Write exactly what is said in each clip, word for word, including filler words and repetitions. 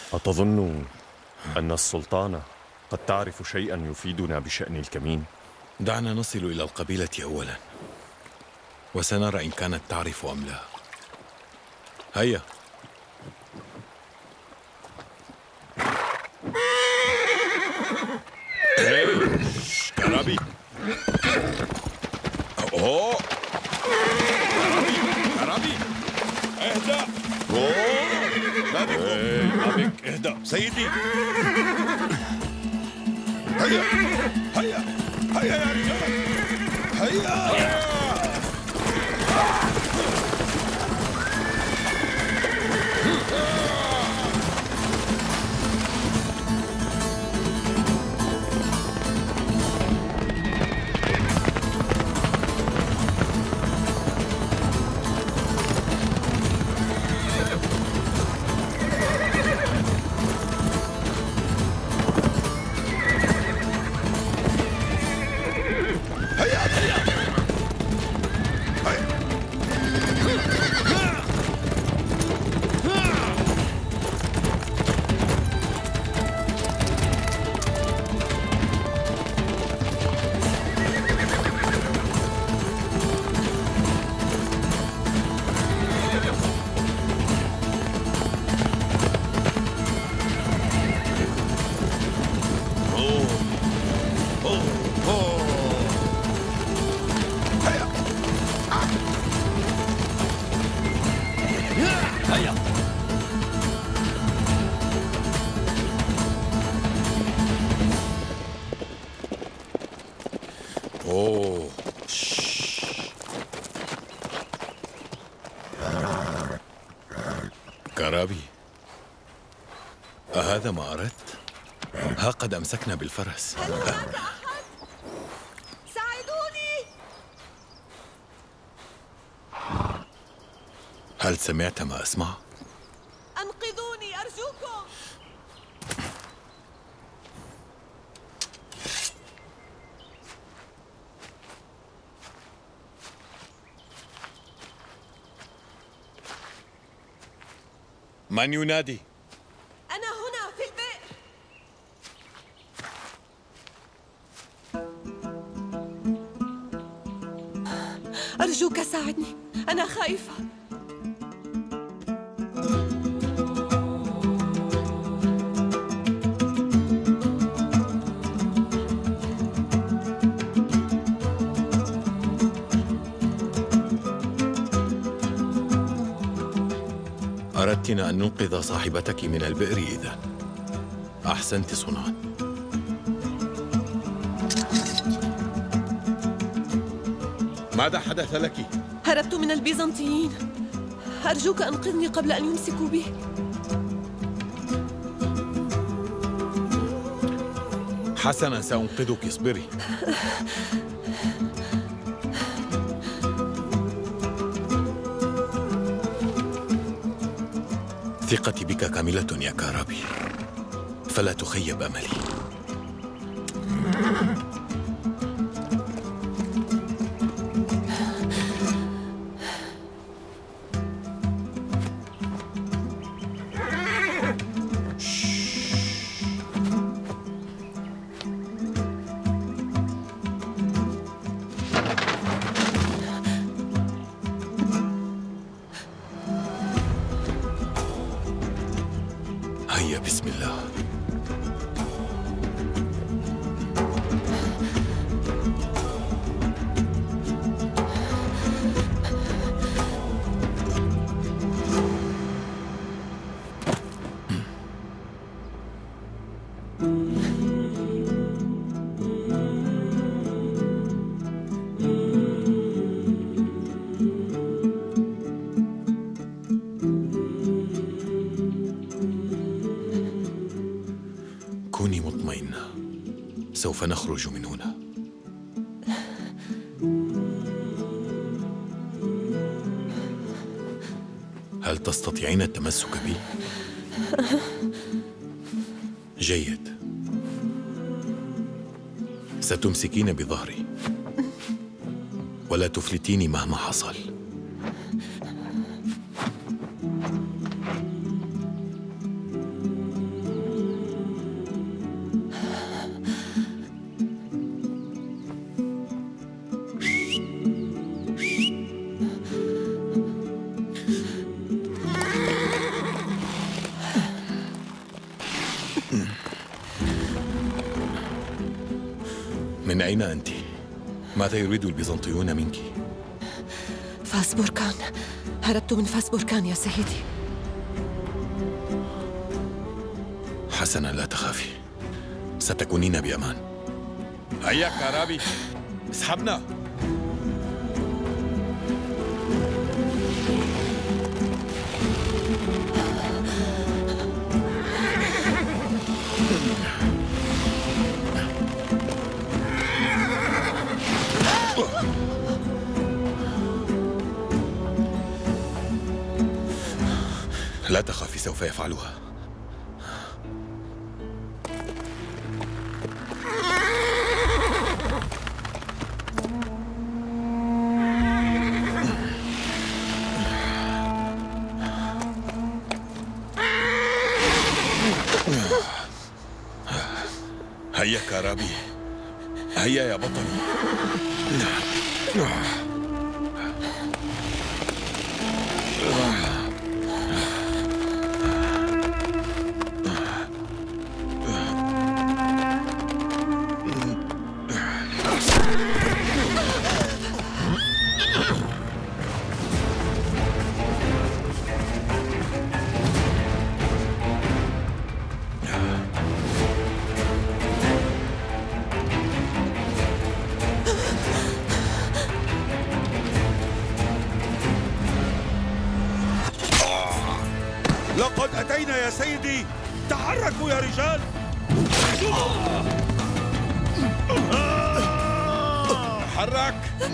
أتظن أن السلطانة قد تعرف شيئا يفيدنا بشأن الكمين؟ دعنا نصل إلى القبيلة أولا، وسنرى إن كانت تعرف أم لا. هيا. كرابي. أوه. كرابي. اهدأ. أوه. ما بكم؟ ما بك؟ اهدأ سيدي. هيا هيا هيا يا رجال. هيا. أوه. كرابي، أهذا ما أردت؟ ها قد أمسكنا بالفرس. ساعدوني. هل سمعت ما أسمع؟ أنقذوني أرجوكم. من ينادي؟ أنا هنا في البئر. أرجوك ساعدني، أنا خائفة. أردتنا أن ننقذ صاحبتك من البئر إذن. أحسنت صنعا. ماذا حدث لك؟ هربت من البيزنطيين. أرجوك أنقذني قبل أن يمسكوا بي. حسنا، سأنقذك، اصبري. ثقتي بك كاملة يا كرابي، فلا تخيب أملي. هيا بسم الله. كوني مطمئنة، سوف نخرج من هنا. هل تستطيعين التمسك بي؟ جيد. ستمسكين بظهري ولا تفلتيني مهما حصل. من أين أنت؟ ماذا يريد البيزنطيون منك؟ فاس بركان. هربت من فاس بركان يا سيدي. حسنا، لا تخافي، ستكونين بأمان. هيا كارابي، اسحبنا. لا تخافي، سوف يفعلها. هيا كارابي، هيا يا بطلي. لقد أتينا يا سيدي، تحركوا يا رجال. تحرك.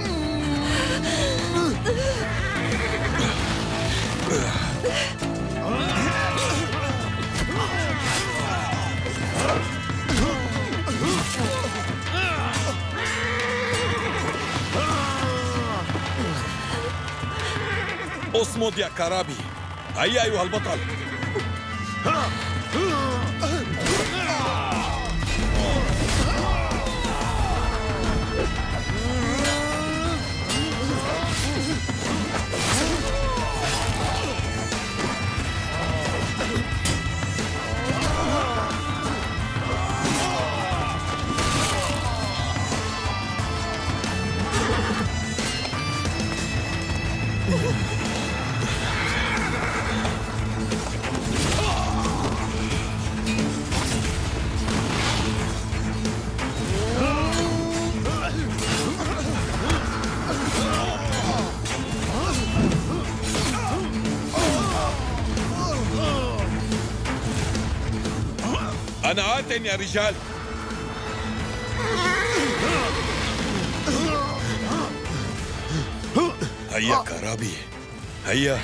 اصمد يا كارابي. هيا أيها البطل. أنا آت يا رجال. هيا كارابي، هيا.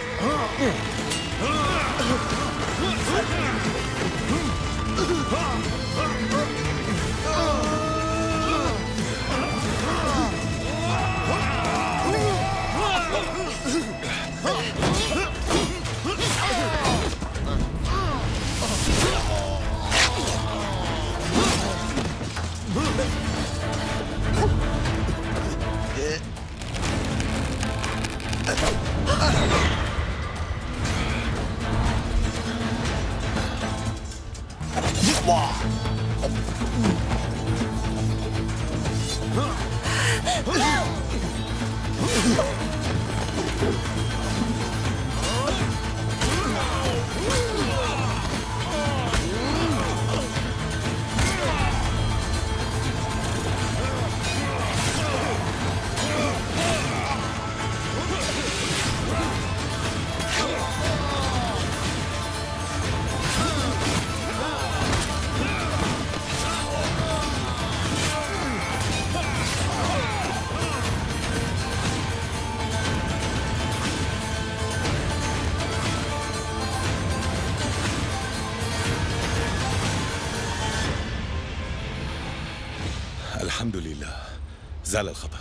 الحمد لله، زال الخطر.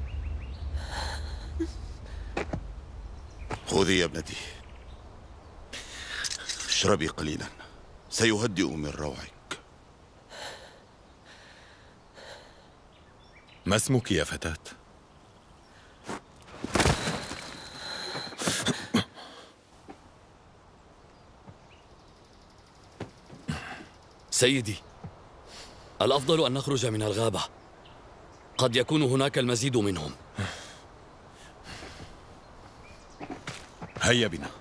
خذي يا ابنتي، اشربي قليلا، سيهدئ من روعك. ما اسمك يا فتاة؟ سيدي، الأفضل أن نخرج من الغابة. قد يكون هناك المزيد منهم. هيا بنا.